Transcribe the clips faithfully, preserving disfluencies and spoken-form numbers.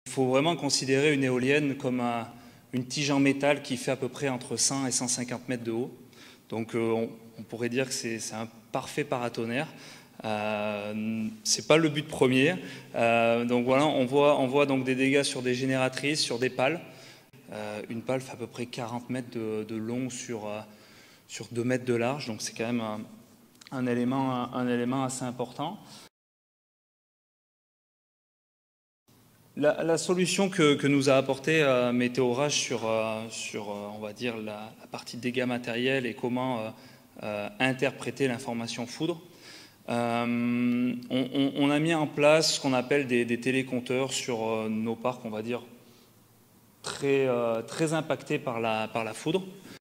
Il faut vraiment considérer une éolienne comme un, une tige en métal qui fait à peu près entre cent et cent cinquante mètres de haut. Donc euh, on, on pourrait dire que c'est un parfait paratonnerre. Euh, c'est pas le but premier. Euh, donc voilà, on voit, on voit donc des dégâts sur des génératrices, sur des pales. Euh, une pale fait à peu près quarante mètres de, de long sur, euh, sur deux mètres de large. Donc c'est quand même un, un, élément, un, un élément assez important. La, la solution que, que nous a apporté euh, Météorage sur, euh, sur euh, on va dire, la, la partie dégâts matériels et comment euh, euh, interpréter l'information foudre, euh, on, on, on a mis en place ce qu'on appelle des, des télécompteurs sur euh, nos parcs, on va dire, très, euh, très impactés par la, par la foudre.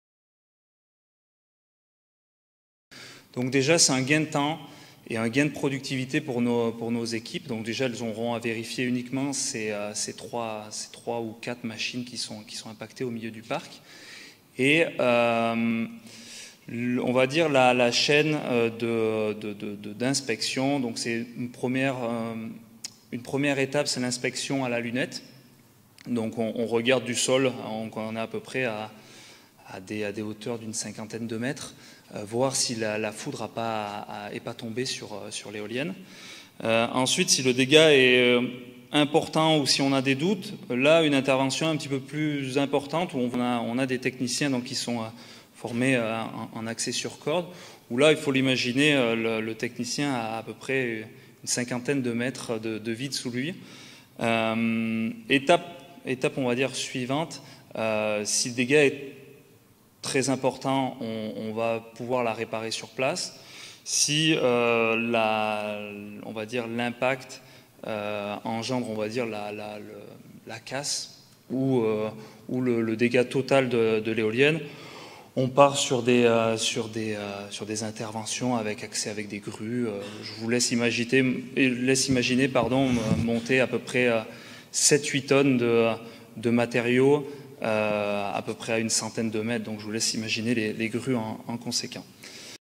Donc déjà, c'est un gain de temps et un gain de productivité pour nos, pour nos équipes. Donc déjà, elles auront à vérifier uniquement ces, euh, ces, trois, ces trois ou quatre machines qui sont, qui sont impactées au milieu du parc. Et euh, on va dire la, la chaîne de, de, de, de, d'inspection. Donc c'est une première, euh, une première étape, c'est l'inspection à la lunette. Donc on, on regarde du sol, on, on est à peu près à, à, des, à des hauteurs d'une cinquantaine de mètres. Euh, voir si la, la foudre n'est pas, pas tombée sur, sur l'éolienne. Euh, ensuite, si le dégât est euh, important ou si on a des doutes, là, une intervention un petit peu plus importante où on a, on a des techniciens donc, qui sont euh, formés euh, en, en accès sur corde, où là, il faut l'imaginer, euh, le, le technicien a à peu près une cinquantaine de mètres de, de vide sous lui. Euh, étape, étape, on va dire, suivante, euh, si le dégât est très important, on, on va pouvoir la réparer sur place. Si euh, la, on va dire l'impact euh, engendre, on va dire la, la, le, la casse ou, euh, ou le, le dégât total de, de l'éolienne, on part sur des, euh, sur, des, euh, sur des interventions avec accès avec des grues. Euh, je vous laisse imaginer, laisse imaginer pardon, monter à peu près euh, sept huit tonnes de, de matériaux Euh, à peu près à une centaine de mètres, donc je vous laisse imaginer les, les grues en, en conséquent.